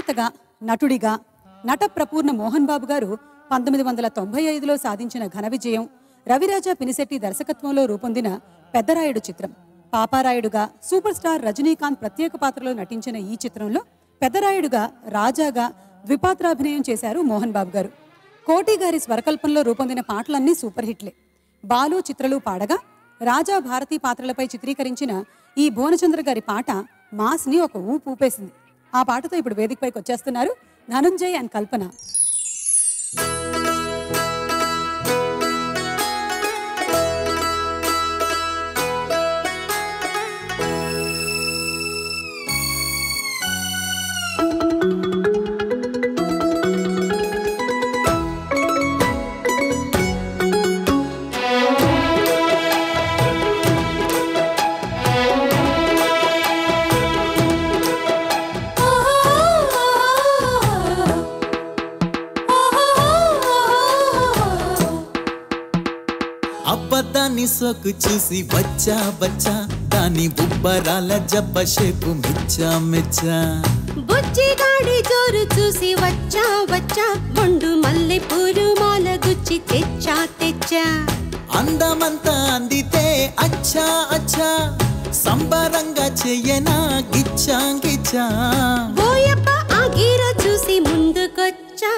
నిర్మాతగా, నటుడిగా నట ప్రపూర్ణ మోహన్ బాబు గారు 1995లో సాధించిన ఘన విజయం రవిరాజా పినిశెట్టి దర్శకత్వంలో రూపొందిన పెద్దరాయుడు చిత్రం. పాపారాయుడుగా సూపర్ స్టార్ రజనీకాంత్ ప్రత్యేక పాత్రలో నటించిన ఈ చిత్రంలో పెద్దరాయుడుగా రాజాగా ద్విపాత్రాభినయం చేశారు మోహన్ బాబు గారు. కోటి గారి స్వరకల్పనలో రూపొందిన పాటలన్నీ సూపర్ హిట్లే. బాలు చిత్రలు పాడగా రాజా భారతీ పాత్రలపై చిత్రీకరించిన ఈ భువనచంద్ర గారి పాట మాస్ని ఒక ఊపు ఊపేసింది. ఆ పాటతో ఇప్పుడు వేదికపైకి వచ్చేస్తున్నారు ధనుంజయ్ అండ్ కల్పన. అబ్బా దాని సోకు చూసి వచ్చా వచ్చా, దాని బుబ్బరాల జబ్బ షేపు మెచ్చా మెచ్చా. బుజ్జిగాడి జోరు చూసి వచ్చా వచ్చా, బొండు మల్లె పూలు మాల గుచ్చి తెచ్చా తెచ్చా. అందమంతా అందితే అచ్చా అచ్చా, సంబరంగా చెయ్యనా గిచ్చా గిచ్చా. బోయప్ప ఆ గీర చూసి ముందుకొచ్చా.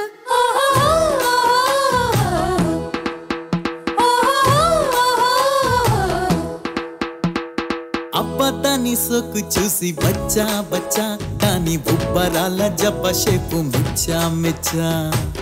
అబ్బా దాని సోకు చూసి వచ్చా వచ్చా, దాని బుబ్బరాల జబ్బ షేపు మెచ్చా మెచ్చా.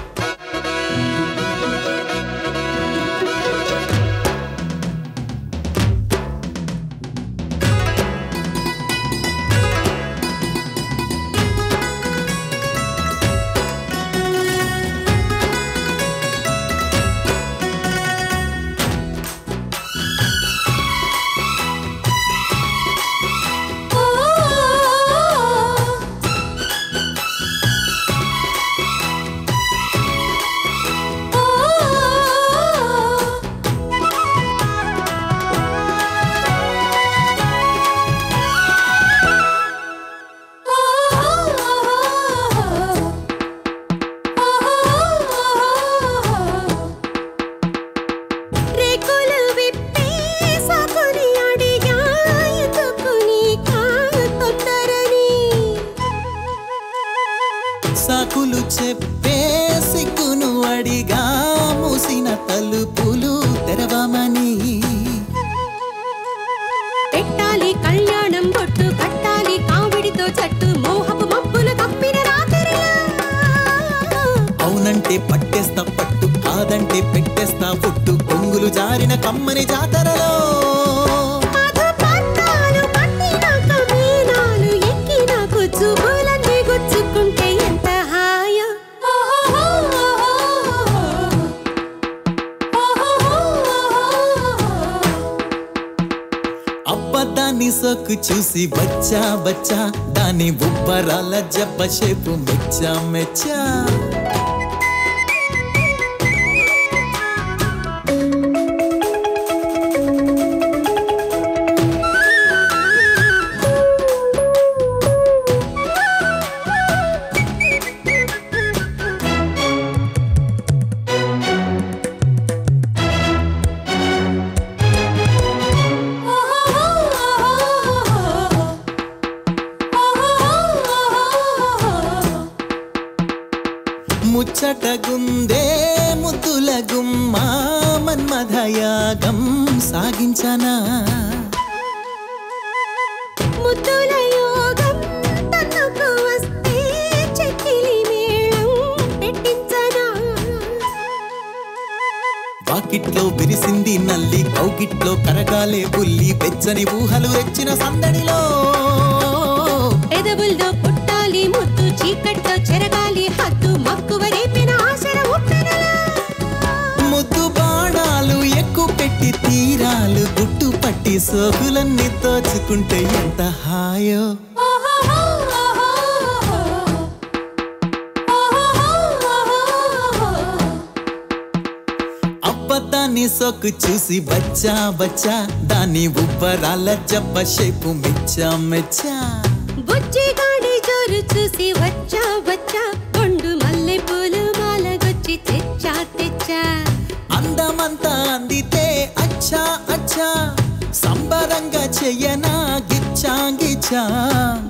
సాకులు చెప్పే సిగ్గును అడిగా, మూసిన తలుపులు తెరవమని. పెట్టాలి కళ్యాణం బొట్టు, కట్టాలి కావిడితో చట్టు, మోహపు మబ్బులు కప్పిన రాత్రిలా. అవునంటే పట్టేస్తా పట్టు, కాదంటే పెట్టేస్తా పుట్టు, పొంగులు జారిన కమ్మని జాతరలో. అబ్బా దాని సోకు చూసి వచ్చా వచ్చా, దాని బుబ్బరాల జబ్బ షేపు మెచ్చా మెచ్చా. ముచ్చటగుందే ముద్దుల గుమ్మ, మన్మథయాగం సాగించనా. ముద్దుల యోగం తనకు వస్తే చెక్కిలి మేళం పెట్టించనా. వాకిట్లో విరిసింది నల్లి, కౌగిట్లో కరగాలే బుల్లి, వెచ్చని ఊహలు రెచ్చిన సందడిలో. ఎదవుల్లో పుట్టాలి ముద్దు, చీకట్లో చెరగాలి హద్దు, మక్కువ రేపిన ఆశల ఉప్పెనలా. ముద్దు బాణాలు ఎక్కువ పెట్టి తీరాలు గుట్టు పట్టి, సోకులన్నీ తోచుకుంటే ఎంత హాయో. అబ్బా దాని సోకు చూసి వచ్చా వచ్చా, దాని ఉబ్బరాల జబ్బ షేపు మెచ్చా మెచ్చా. బుజ్జిగాడి జోరు చూసి వచ్చా వచ్చా బొండు మల్లె పూలు మాలగొచ్చి తెచ్చా తెచ్చా అందమంతా అందితే అచ్చా అచ్చా సంబరంగా చెయ్యనా గిచ్చా గిచ్చా